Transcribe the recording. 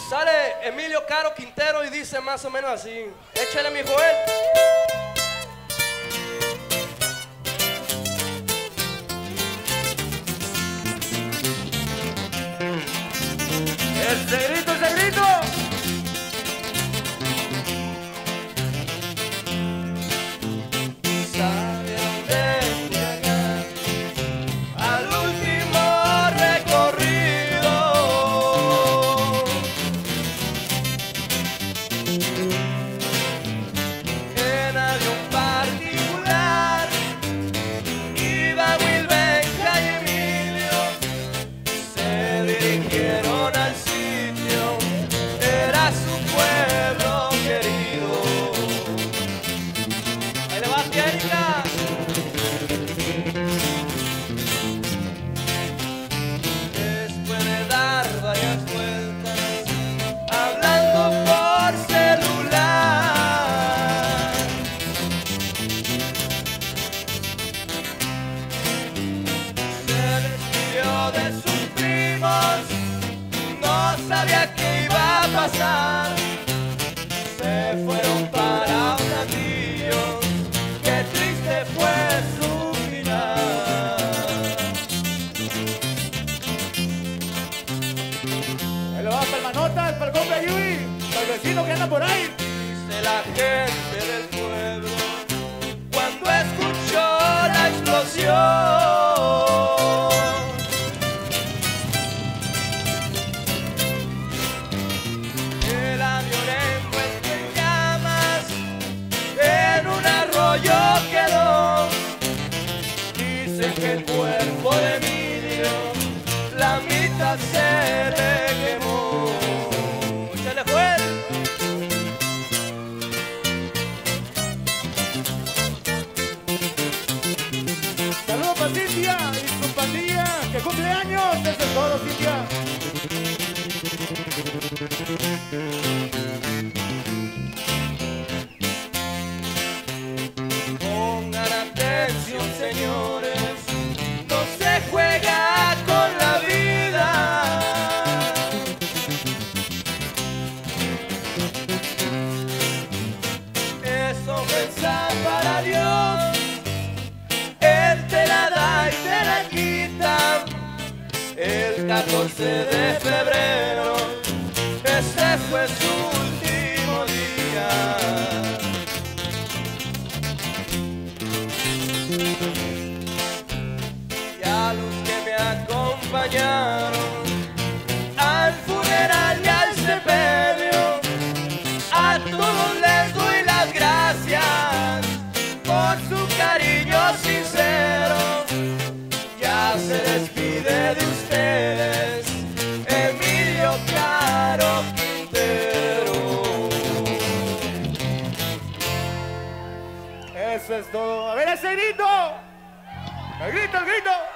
Sale Emilio Caro Quintero y dice más o menos así. Échale, mi Joel. ¡Ese grito, ese grito! Sabe a dónde llegar al último recorrido. En avión particular iba Wilbenja y Emilio. Se dirigieron al sitio, era su pueblo querido. Ahí le va, Erika. Después de dar varias vueltas, hablando por celular, se despidió de sus primos, no sabía qué iba a pasar. Se fueron para un anillo, qué triste fue su final. Ahí lo va para el Manotas, para el compa Yui, para el vecino que anda por ahí. Dice la gente del pueblo cuando escuchó la explosión. El avión envuelto en llamas en un arroyo quedó. Dicen que el cuerpo de Emilio la mitad se le quemó. Se le fue. Saludos para Cintia y su pandilla, que cumple años. Eso es todo, Cintia. Pongan atención, señores, no se juega con la vida. Es ofensa para Dios, Él te la da y te la quita. El 14 de febrero, ese fue su último día. Y a los que me acompañaron al funeral y al sepelio, a todos les doy las gracias por su cariño sincero. Ya se despide de ustedes Emilio Caro Quintero. Eso es todo. A ver ese grito. El grito, el grito.